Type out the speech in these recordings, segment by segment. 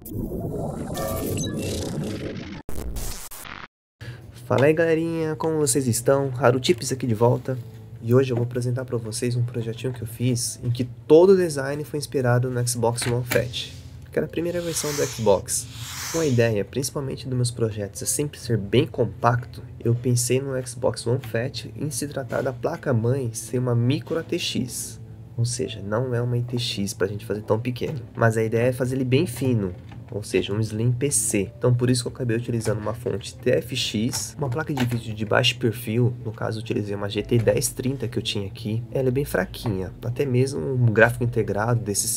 Fala aí galerinha, como vocês estão? HaruTips aqui de volta. E hoje eu vou apresentar para vocês um projetinho que eu fiz em que todo o design foi inspirado no Xbox One Fat, que era a primeira versão do Xbox. Com a ideia, principalmente dos meus projetos, é sempre ser bem compacto, eu pensei no Xbox One Fat em se tratar da placa-mãe ser uma micro ATX. Ou seja, não é uma ITX para a gente fazer tão pequeno, mas a ideia é fazer ele bem fino, ou seja, um Slim PC. Então por isso que eu acabei utilizando uma fonte TFX, uma placa de vídeo de baixo perfil, no caso eu utilizei uma GT 1030 que eu tinha aqui. Ela é bem fraquinha, até mesmo um gráfico integrado desse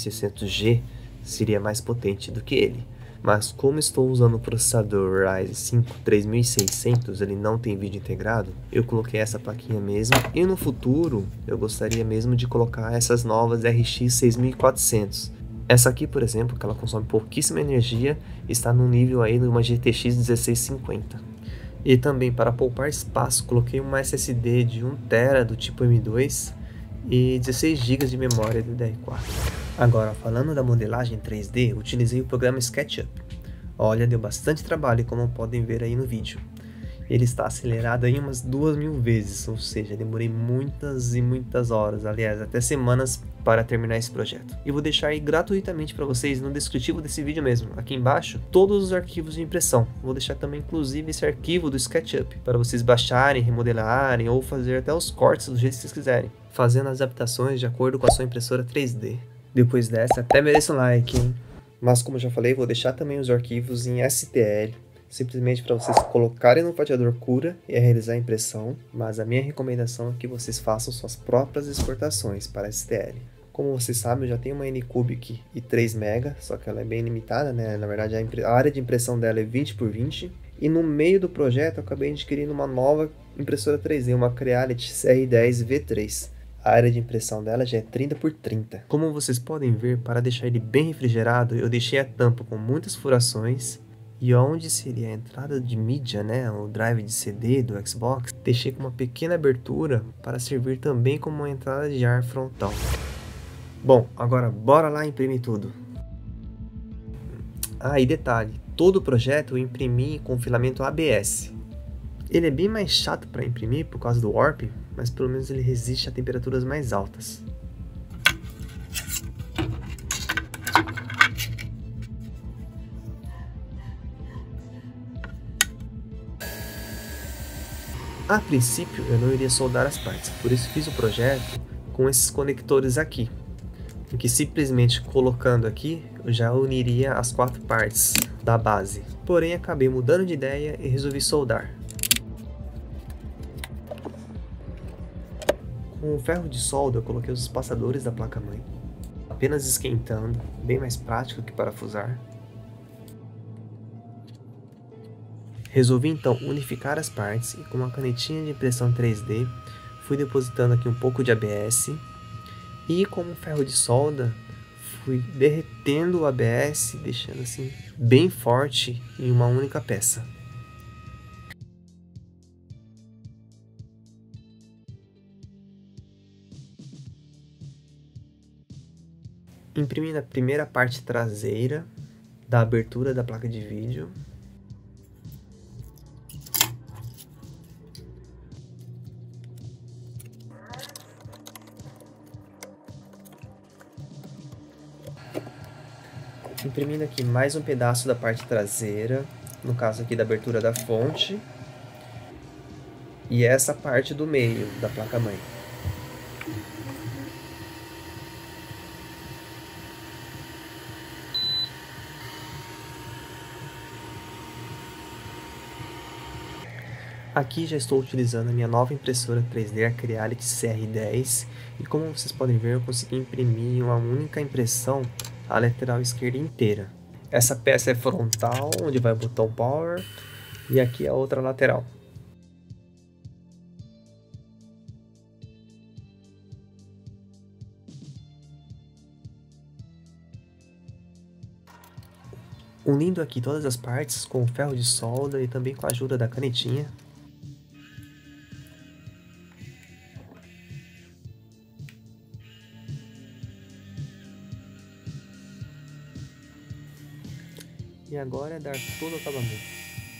5600G seria mais potente do que ele. Mas como estou usando o processador Ryzen 5 3600, ele não tem vídeo integrado, eu coloquei essa plaquinha mesmo. E no futuro, eu gostaria mesmo de colocar essas novas RX 6400. Essa aqui, por exemplo, que ela consome pouquíssima energia, está no nível aí de uma GTX 1650. E também para poupar espaço, coloquei uma SSD de 1TB do tipo M2 e 16 GB de memória DDR4. Agora, falando da modelagem 3D, utilizei o programa SketchUp. Olha, deu bastante trabalho, como podem ver aí no vídeo. Ele está acelerado aí umas 2000 vezes, ou seja, demorei muitas e muitas horas, aliás, até semanas para terminar esse projeto. E vou deixar aí gratuitamente para vocês no descritivo desse vídeo mesmo, aqui embaixo, todos os arquivos de impressão. Vou deixar também inclusive esse arquivo do SketchUp, para vocês baixarem, remodelarem ou fazer até os cortes do jeito que vocês quiserem, fazendo as adaptações de acordo com a sua impressora 3D. Depois dessa, até mereço um like, hein? Mas como eu já falei, vou deixar também os arquivos em STL, simplesmente para vocês colocarem no fatiador Cura e realizar a impressão, mas a minha recomendação é que vocês façam suas próprias exportações para STL. Como vocês sabem, eu já tenho uma Anycubic i3 MB, só que ela é bem limitada, né? Na verdade, a área de impressão dela é 20x20, e no meio do projeto eu acabei adquirindo uma nova impressora 3D, uma Creality CR10 V3. A área de impressão dela já é 30x30. Como vocês podem ver, para deixar ele bem refrigerado, eu deixei a tampa com muitas furações. E onde seria a entrada de mídia, né, o drive de CD do Xbox, deixei com uma pequena abertura para servir também como uma entrada de ar frontal. Bom, agora bora lá imprimir tudo. Ah, e detalhe, todo o projeto eu imprimi com filamento ABS. Ele é bem mais chato para imprimir por causa do warp, mas pelo menos ele resiste a temperaturas mais altas. A princípio eu não iria soldar as partes, por isso fiz o projeto com esses conectores aqui, em que simplesmente colocando aqui eu já uniria as 4 partes da base. Porém acabei mudando de ideia e resolvi soldar. Com o ferro de solda eu coloquei os espaçadores da placa-mãe, apenas esquentando, bem mais prático que parafusar. Resolvi então unificar as partes e com uma canetinha de impressão 3D fui depositando aqui um pouco de ABS e com um ferro de solda fui derretendo o ABS, deixando assim bem forte em uma única peça. Imprimi na primeira parte traseira da abertura da placa de vídeo. Imprimindo aqui mais um pedaço da parte traseira, no caso aqui da abertura da fonte, e essa parte do meio da placa-mãe. Aqui já estou utilizando a minha nova impressora 3D, a Creality CR10, e como vocês podem ver, eu consegui imprimir uma única impressão a lateral esquerda inteira. Essa peça é frontal, onde vai o botão Power, e aqui a outra lateral. Unindo aqui todas as partes com o ferro de solda e também com a ajuda da canetinha. E agora é dar todo o acabamento.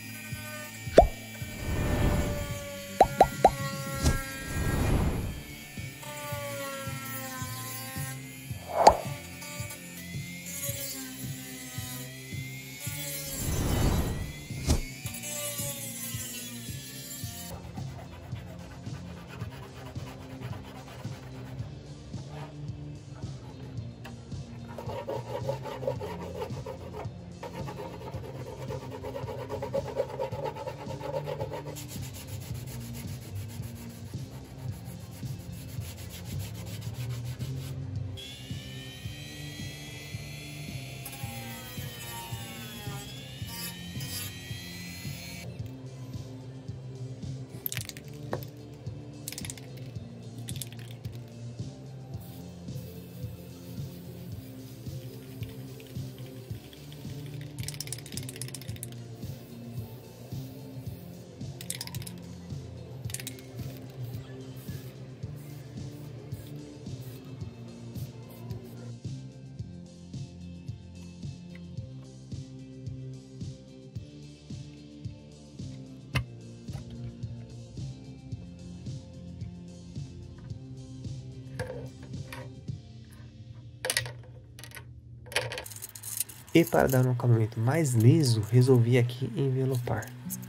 E para dar um acabamento mais liso, resolvi aqui envelopar.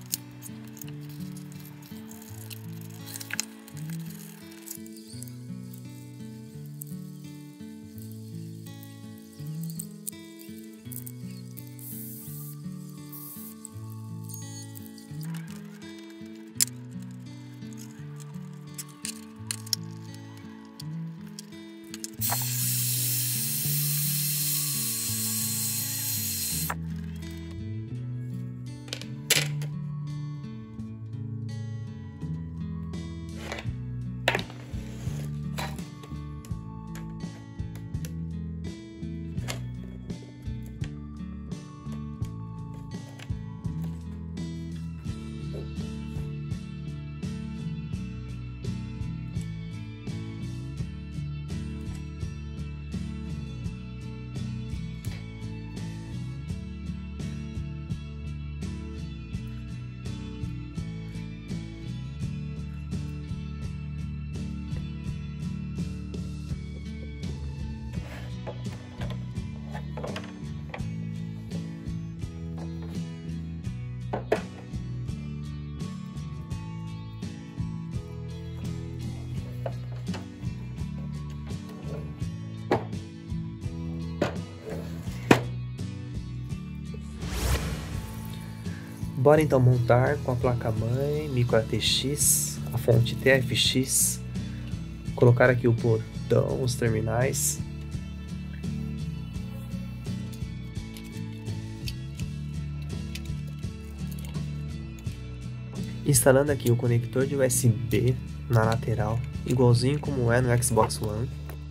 Bora então montar com a placa-mãe, micro ATX, a fonte TFX, colocar aqui o botão, os terminais. Instalando aqui o conector de USB na lateral, igualzinho como é no Xbox One.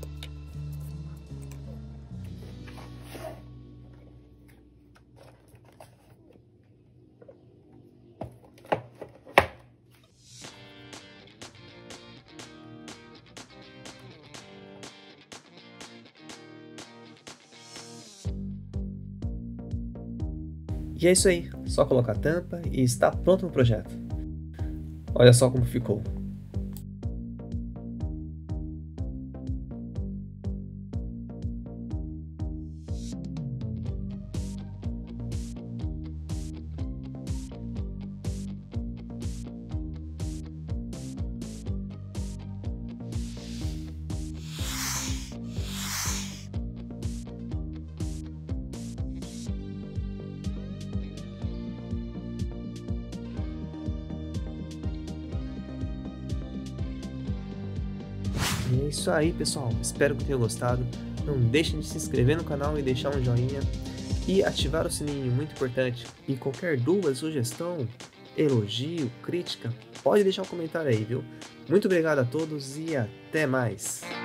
E é isso aí, só colocar a tampa e está pronto o projeto. Olha só como ficou. E é isso aí, pessoal, espero que tenham gostado. Não deixem de se inscrever no canal e deixar um joinha e ativar o sininho, muito importante. E qualquer dúvida, sugestão, elogio, crítica, pode deixar um comentário aí, viu? Muito obrigado a todos e até mais!